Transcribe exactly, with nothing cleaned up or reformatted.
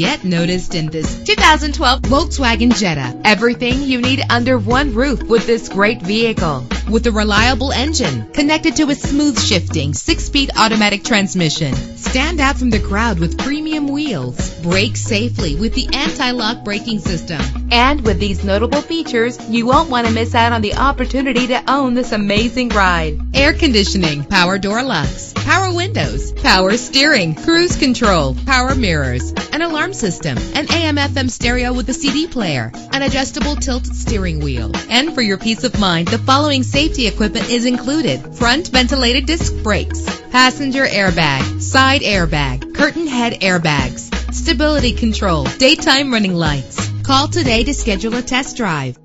get noticed in this two thousand twelve Volkswagen Jetta. Everything you need under one roof with this great vehicle. With a reliable engine connected to a smooth shifting six-speed automatic transmission. Stand out from the crowd with premium wheels. Brake safely with the anti-lock braking system. And with these notable features, you won't want to miss out on the opportunity to own this amazing ride. Air conditioning, power door locks, power windows, power steering, cruise control, power mirrors, an alarm system, an A M F M stereo with a C D player, an adjustable tilt steering wheel. And for your peace of mind, the following safety equipment is included: front ventilated disc brakes, passenger airbag, side airbag, curtain head airbags, stability control, daytime running lights. Call today to schedule a test drive.